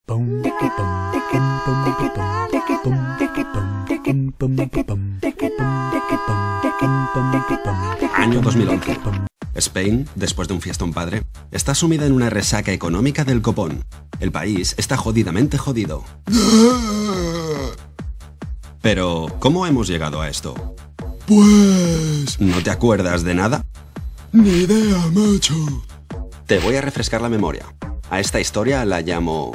Año 2011. Spain, después de un fiestón padre, está sumida en una resaca económica del copón. El país está jodidamente jodido. Pero, ¿cómo hemos llegado a esto? Pues... ¿No te acuerdas de nada? Ni idea, macho. Te voy a refrescar la memoria. A esta historia la llamo...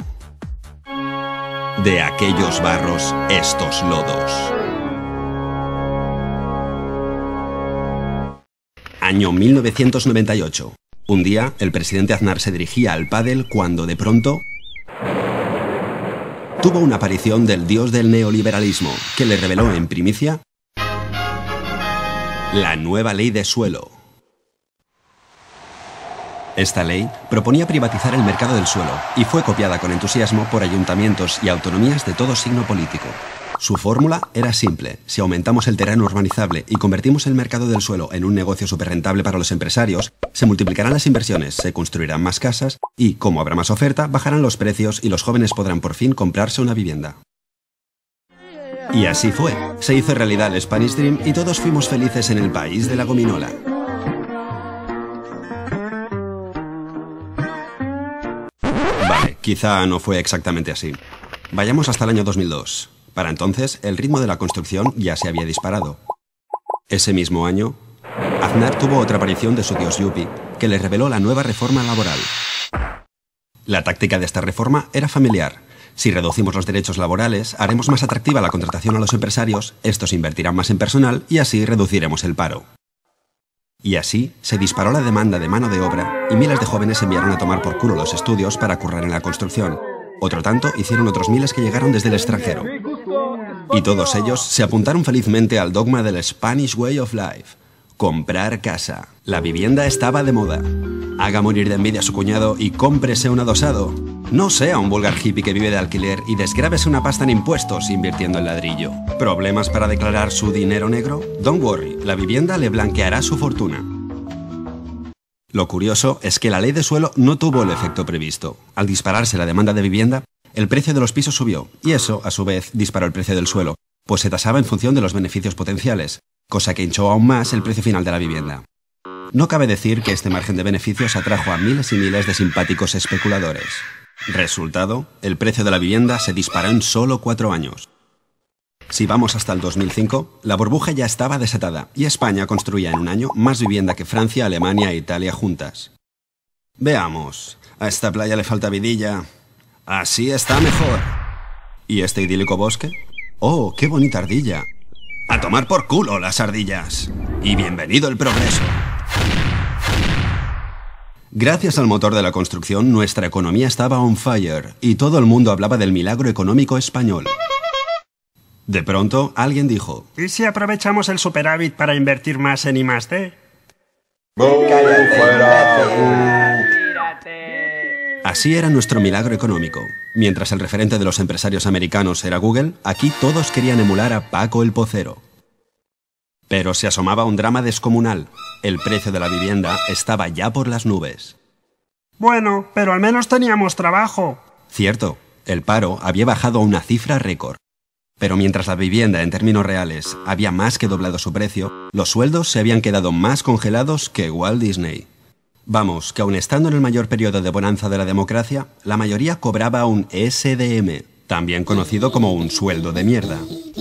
De aquellos barros, estos lodos. Año 1998. Un día, el presidente Aznar se dirigía al pádel cuando, de pronto, tuvo una aparición del dios del neoliberalismo, que le reveló en primicia la nueva ley de suelo. Esta ley proponía privatizar el mercado del suelo y fue copiada con entusiasmo por ayuntamientos y autonomías de todo signo político. Su fórmula era simple: si aumentamos el terreno urbanizable y convertimos el mercado del suelo en un negocio superrentable para los empresarios, se multiplicarán las inversiones, se construirán más casas y, como habrá más oferta, bajarán los precios y los jóvenes podrán por fin comprarse una vivienda. Y así fue. Se hizo realidad el Spanish Dream y todos fuimos felices en el país de la gominola. Vale, quizá no fue exactamente así. Vayamos hasta el año 2002. Para entonces, el ritmo de la construcción ya se había disparado. Ese mismo año, Aznar tuvo otra aparición de su dios Yuppie, que le reveló la nueva reforma laboral. La táctica de esta reforma era familiar. Si reducimos los derechos laborales, haremos más atractiva la contratación a los empresarios, estos invertirán más en personal y así reduciremos el paro. Y así se disparó la demanda de mano de obra y miles de jóvenes se enviaron a tomar por culo los estudios para currar en la construcción. Otro tanto hicieron otros miles que llegaron desde el extranjero. Y todos ellos se apuntaron felizmente al dogma del Spanish Way of Life: comprar casa. La vivienda estaba de moda. Haga morir de envidia a su cuñado y cómprese un adosado. No sea un vulgar hippie que vive de alquiler y desgrábese una pasta en impuestos invirtiendo en ladrillo. ¿Problemas para declarar su dinero negro? Don't worry, la vivienda le blanqueará su fortuna. Lo curioso es que la ley de suelo no tuvo el efecto previsto. Al dispararse la demanda de vivienda, el precio de los pisos subió, y eso, a su vez, disparó el precio del suelo, pues se tasaba en función de los beneficios potenciales, cosa que hinchó aún más el precio final de la vivienda. No cabe decir que este margen de beneficios atrajo a miles y miles de simpáticos especuladores. Resultado, el precio de la vivienda se disparó en solo 4 años. Si vamos hasta el 2005, la burbuja ya estaba desatada y España construía en un año más vivienda que Francia, Alemania e Italia juntas. Veamos, a esta playa le falta vidilla. Así está mejor. ¿Y este idílico bosque? ¡Oh, qué bonita ardilla! ¡A tomar por culo las ardillas! ¡Y bienvenido el progreso! Gracias al motor de la construcción, nuestra economía estaba on fire y todo el mundo hablaba del milagro económico español. De pronto, alguien dijo: ¿y si aprovechamos el superávit para invertir más en I+D? Así era nuestro milagro económico. Mientras el referente de los empresarios americanos era Google, aquí todos querían emular a Paco el Pocero. Pero se asomaba un drama descomunal. El precio de la vivienda estaba ya por las nubes. Bueno, pero al menos teníamos trabajo. Cierto, el paro había bajado a una cifra récord. Pero mientras la vivienda en términos reales había más que doblado su precio, los sueldos se habían quedado más congelados que Walt Disney. Vamos, que aun estando en el mayor periodo de bonanza de la democracia, la mayoría cobraba un SDM, también conocido como un sueldo de mierda.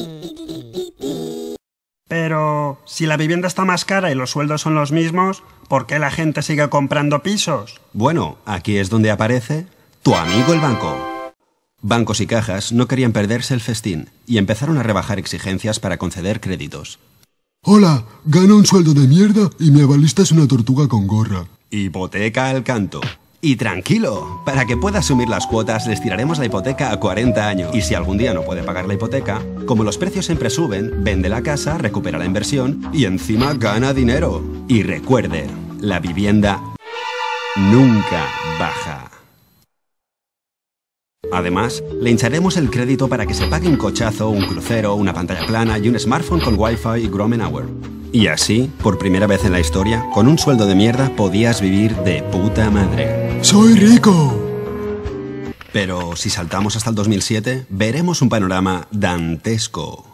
Pero, si la vivienda está más cara y los sueldos son los mismos, ¿por qué la gente sigue comprando pisos? Bueno, aquí es donde aparece tu amigo el banco. Bancos y cajas no querían perderse el festín y empezaron a rebajar exigencias para conceder créditos. Hola, gano un sueldo de mierda y mi avalista es una tortuga con gorra. Hipoteca al canto. Y tranquilo, para que pueda asumir las cuotas les tiraremos la hipoteca a 40 años. Y si algún día no puede pagar la hipoteca, como los precios siempre suben, vende la casa, recupera la inversión y encima gana dinero. Y recuerde, la vivienda nunca baja. Además, le hincharemos el crédito para que se pague un cochazo, un crucero, una pantalla plana y un smartphone con Wi-Fi y Grommen Hour. Y así, por primera vez en la historia, con un sueldo de mierda podías vivir de puta madre. ¡Soy rico! Pero si saltamos hasta el 2007, veremos un panorama dantesco.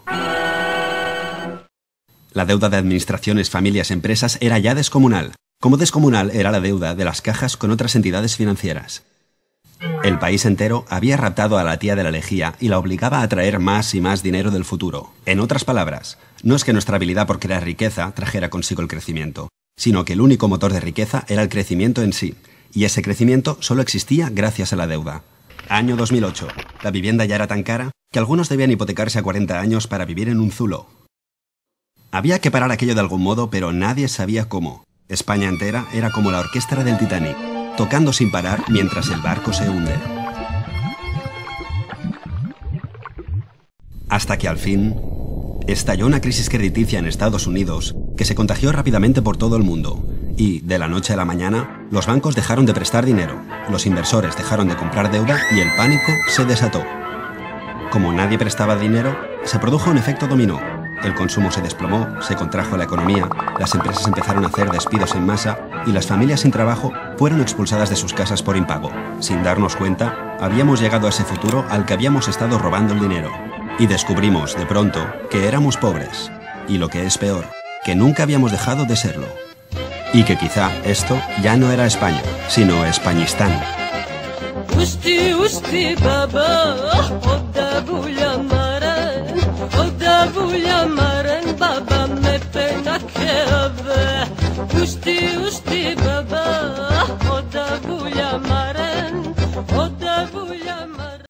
La deuda de administraciones, familias, empresas era ya descomunal. Como descomunal era la deuda de las cajas con otras entidades financieras. El país entero había raptado a la tía de la lejía y la obligaba a traer más y más dinero del futuro. En otras palabras, no es que nuestra habilidad por crear riqueza trajera consigo el crecimiento, sino que el único motor de riqueza era el crecimiento en sí, y ese crecimiento solo existía gracias a la deuda. Año 2008. La vivienda ya era tan cara que algunos debían hipotecarse a 40 años para vivir en un zulo. Había que parar aquello de algún modo, pero nadie sabía cómo. España entera era como la orquesta del Titanic, tocando sin parar mientras el barco se hunde. Hasta que al fin estalló una crisis crediticia en Estados Unidos que se contagió rápidamente por todo el mundo. Y, de la noche a la mañana, los bancos dejaron de prestar dinero, los inversores dejaron de comprar deuda y el pánico se desató. Como nadie prestaba dinero, se produjo un efecto dominó. El consumo se desplomó, se contrajo la economía, las empresas empezaron a hacer despidos en masa y las familias sin trabajo fueron expulsadas de sus casas por impago. Sin darnos cuenta, habíamos llegado a ese futuro al que habíamos estado robando el dinero. Y descubrimos, de pronto, que éramos pobres. Y lo que es peor, que nunca habíamos dejado de serlo. Y que quizá esto ya no era España, sino Españistán.